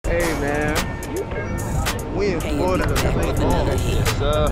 Hey, man. We in Florida. Yes, sir.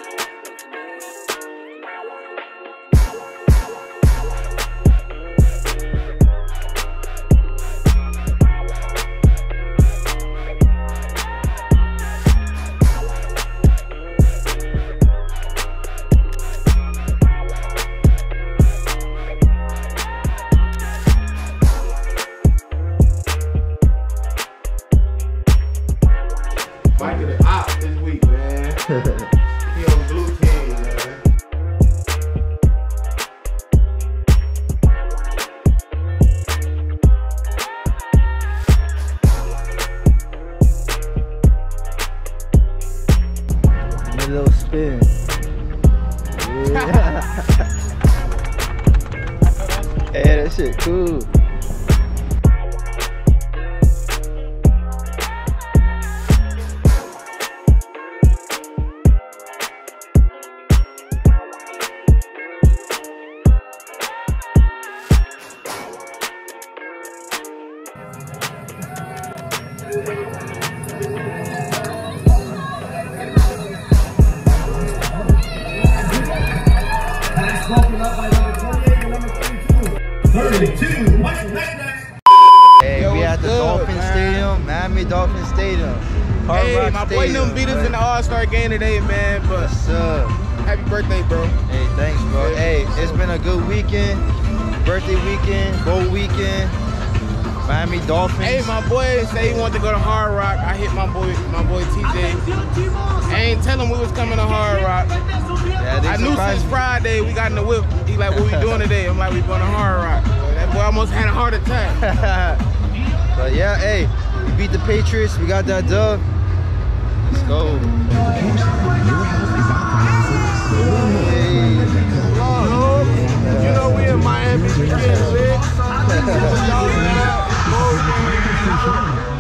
Mike is out this week, man. He on blue team, man. A little spin. Yeah. Hey, that shit cool. Broken up by number 28 and number 32. Nacnac. Hey, we at the Dolphins Stadium, Miami Dolphins Stadium. Hey, my boy them beat us in the All-Star game today, man. But happy birthday, bro. Hey, thanks, bro. Hey, it's been a good weekend. Birthday weekend, bowl weekend. Miami Dolphins. Hey, my boy say he wanted to go to Hard Rock. I hit my boy TJ. I ain't tell him we was coming to Hard Rock. Yeah, I knew since Friday we got in the whip. He like, what we doing today? I'm like, we going to Hard Rock. That boy almost had a heart attack. But yeah, hey, we beat the Patriots. We got that dub. Let's go. Hey. You know we in Miami. We getting lit.